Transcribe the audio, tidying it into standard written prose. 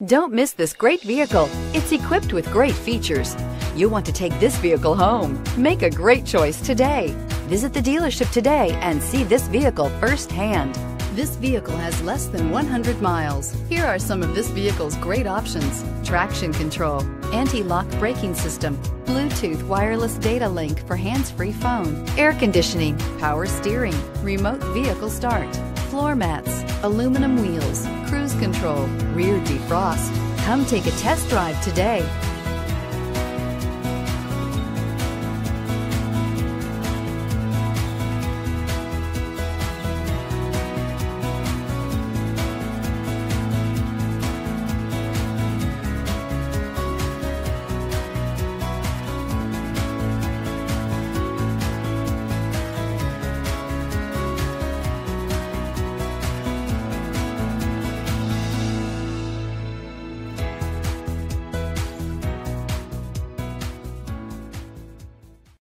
Don't miss this great vehicle. It's equipped with great features. You want to take this vehicle home. Make a great choice today. Visit the dealership today and see this vehicle firsthand. This vehicle has less than 100 miles. Here are some of this vehicle's great options: traction control, anti-lock braking system, Bluetooth wireless data link for hands-free phone, air conditioning, power steering, remote vehicle start, floor mats, aluminum wheels, cruise control, rear defrost. Come take a test drive today.